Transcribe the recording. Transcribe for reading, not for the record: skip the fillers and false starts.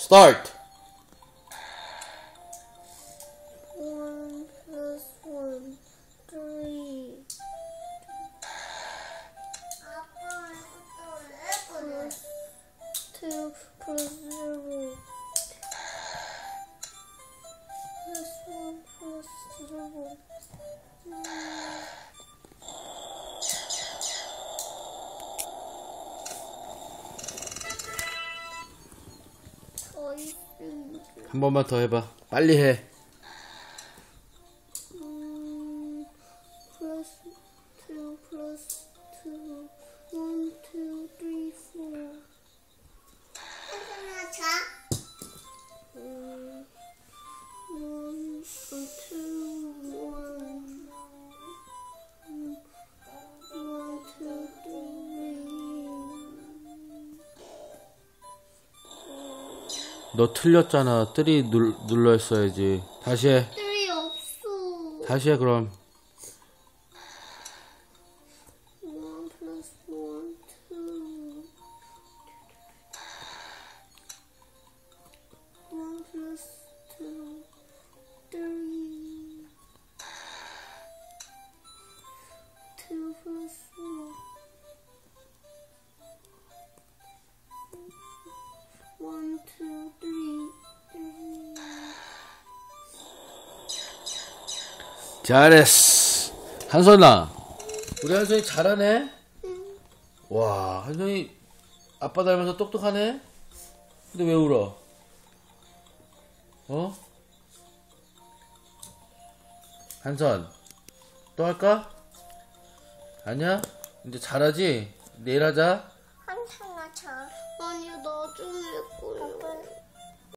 Start. 1 plus 1, 3. Plus 2 plus 0. Plus 1 plus 0. 한 번만 더 해봐. 빨리 해. Plus 2 plus 2. 1, 2, 3, 4. 하나 자. 1, 2, 1. 1, 2, 3. 너 틀렸잖아. 3 눌러 했어야지. 다시 해. 3 없어. 다시 해 그럼. 1 plus 1, 2. 1 plus 2, 3. 2 plus 1. 1, 2, 3. 잘했어. 한선아. 우리 한선이 잘하네. 와, 한선이 아빠 닮아서 똑똑하네. 근데 왜 울어? 어? 한선, 또 할까? 아니야? 이제 잘하지? 내일 하자.